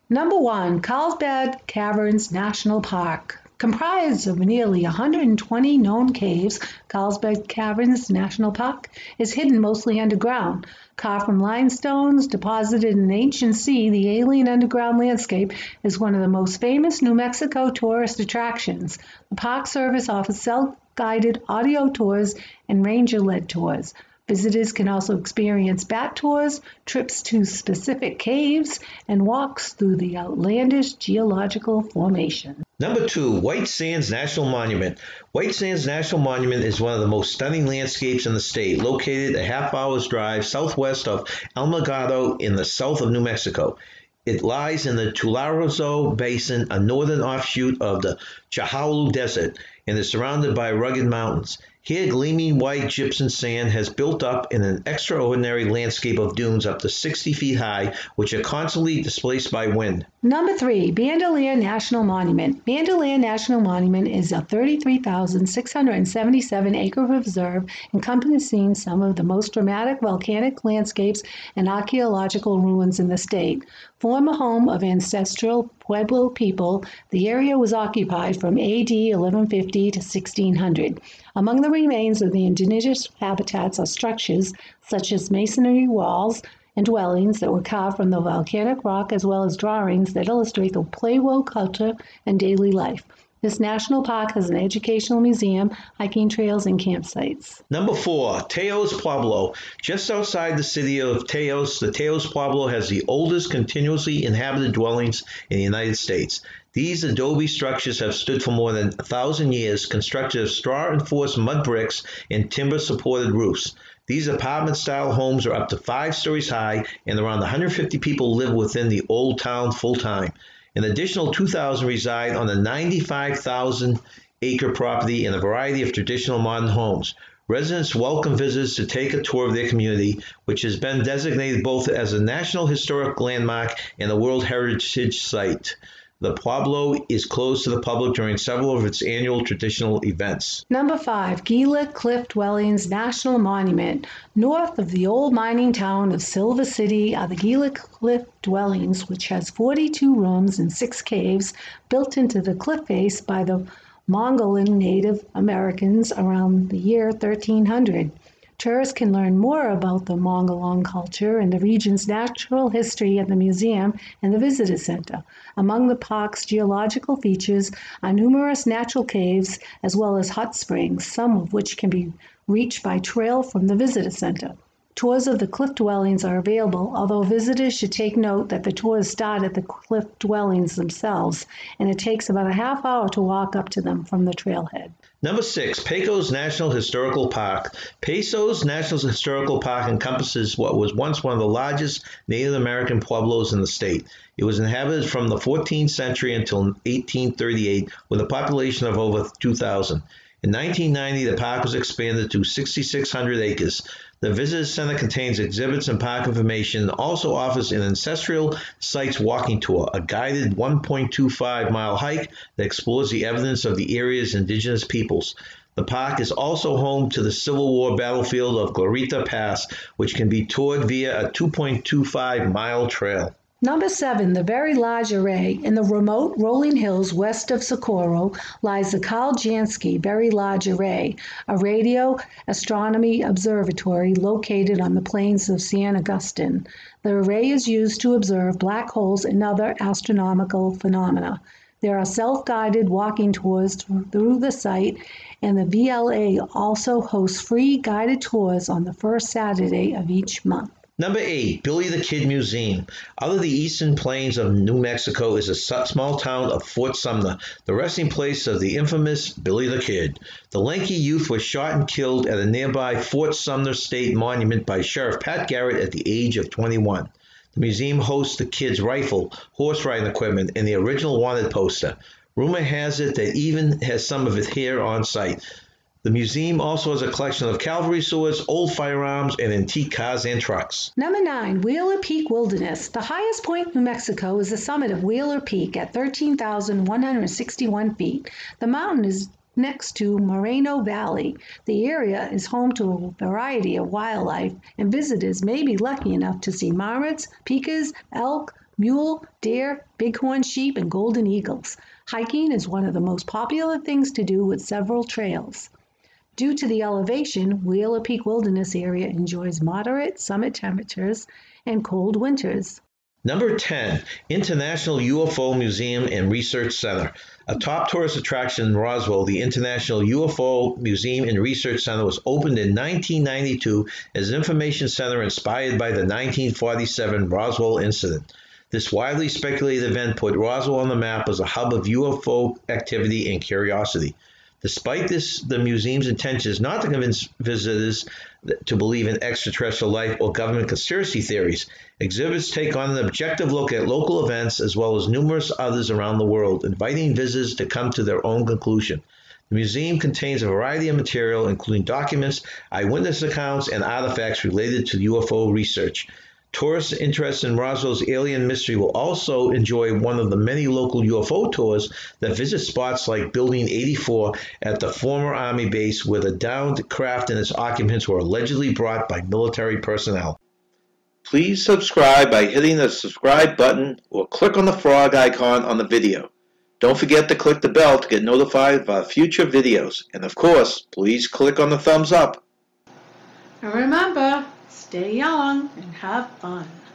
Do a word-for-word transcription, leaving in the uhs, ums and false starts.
Number one, Carlsbad Caverns National Park. Comprised of nearly one hundred twenty known caves, Carlsbad Caverns National Park is hidden mostly underground. Carved from limestones deposited in the ancient sea, the alien underground landscape is one of the most famous New Mexico tourist attractions. The Park Service offers self-guided audio tours and ranger-led tours. Visitors can also experience bat tours, trips to specific caves, and walks through the outlandish geological formation. Number two, White Sands National Monument. White Sands National Monument is one of the most stunning landscapes in the state, located a half hour's drive southwest of Alamogordo in the south of New Mexico. It lies in the Tularozo Basin, a northern offshoot of the Chihuahua Desert, and is surrounded by rugged mountains. Here, gleaming white gypsum sand has built up in an extraordinary landscape of dunes up to sixty feet high, which are constantly displaced by wind. Number three, Bandelier National Monument. Bandelier National Monument is a thirty-three thousand six hundred seventy-seven acre reserve encompassing some of the most dramatic volcanic landscapes and archaeological ruins in the state. Former home of ancestral Pueblo people, the area was occupied from A D eleven fifty to sixteen hundred. Among the remains of the indigenous habitats are structures such as masonry walls and dwellings that were carved from the volcanic rock, as well as drawings that illustrate the Pueblo culture and daily life. This national park has an educational museum, hiking trails, and campsites. Number four, Teos Pueblo. Just outside the city of Teos, the Teos Pueblo has the oldest continuously inhabited dwellings in the United States. These adobe structures have stood for more than a thousand years, constructed of straw-enforced mud bricks and timber-supported roofs. These apartment-style homes are up to five stories high, and around one hundred fifty people live within the old town full-time. An additional two thousand reside on the ninety-five thousand acre property in a variety of traditional modern homes. Residents welcome visitors to take a tour of their community, which has been designated both as a National Historic Landmark and a World Heritage Site. The Pueblo is closed to the public during several of its annual traditional events. Number five, Gila Cliff Dwellings National Monument. North of the old mining town of Silver City are the Gila Cliff Dwellings, which has forty-two rooms and six caves built into the cliff face by the Mogollon Native Americans around the year thirteen hundred. Tourists can learn more about the Mogollon culture and the region's natural history at the museum and the visitor center. Among the park's geological features are numerous natural caves as well as hot springs, some of which can be reached by trail from the visitor center. Tours of the cliff dwellings are available, although visitors should take note that the tours start at the cliff dwellings themselves, and it takes about a half hour to walk up to them from the trailhead. Number six, Pecos National Historical Park. Pecos National Historical Park encompasses what was once one of the largest Native American pueblos in the state. It was inhabited from the fourteenth century until eighteen thirty-eight, with a population of over two thousand. In nineteen ninety, the park was expanded to six thousand six hundred acres. The Visitor Center contains exhibits and park information and also offers an ancestral sites walking tour, a guided one point two five mile hike that explores the evidence of the area's indigenous peoples. The park is also home to the Civil War battlefield of Glorieta Pass, which can be toured via a two point two five mile trail. Number seven, the Very Large Array. In the remote rolling hills west of Socorro lies the Carl Jansky Very Large Array, a radio astronomy observatory located on the plains of San Agustin. The array is used to observe black holes and other astronomical phenomena. There are self-guided walking tours through the site, and the V L A also hosts free guided tours on the first Saturday of each month. Number eight, Billy the Kid Museum. Out of the eastern plains of New Mexico is a small town of Fort Sumner, the resting place of the infamous Billy the Kid. The lanky youth was shot and killed at a nearby Fort Sumner State Monument by Sheriff Pat Garrett at the age of twenty-one. The museum hosts the kid's rifle, horse riding equipment, and the original wanted poster. Rumor has it that even has some of it here on site. The museum also has a collection of cavalry swords, old firearms, and antique cars and trucks. Number nine, Wheeler Peak Wilderness. The highest point in New Mexico is the summit of Wheeler Peak at thirteen thousand one hundred sixty-one feet. The mountain is next to Moreno Valley. The area is home to a variety of wildlife, and visitors may be lucky enough to see marmots, pikas, elk, mule, deer, bighorn sheep, and golden eagles. Hiking is one of the most popular things to do with several trails. Due to the elevation, Wheeler Peak Wilderness Area enjoys moderate summit temperatures and cold winters. Number ten, International U F O Museum and Research Center. A top tourist attraction in Roswell, the International U F O Museum and Research Center was opened in nineteen ninety-two as an information center inspired by the nineteen forty-seven Roswell incident. This widely speculated event put Roswell on the map as a hub of U F O activity and curiosity. Despite this, the museum's intention is not to convince visitors to believe in extraterrestrial life or government conspiracy theories. Exhibits take on an objective look at local events as well as numerous others around the world, inviting visitors to come to their own conclusion. The museum contains a variety of material, including documents, eyewitness accounts, and artifacts related to U F O research. Tourists interested in Roswell's alien mystery will also enjoy one of the many local U F O tours that visit spots like Building eighty-four at the former Army base, where the downed craft and its occupants were allegedly brought by military personnel. Please subscribe by hitting the subscribe button or click on the frog icon on the video. Don't forget to click the bell to get notified of our future videos. And of course, please click on the thumbs up. And remember, stay young and have fun.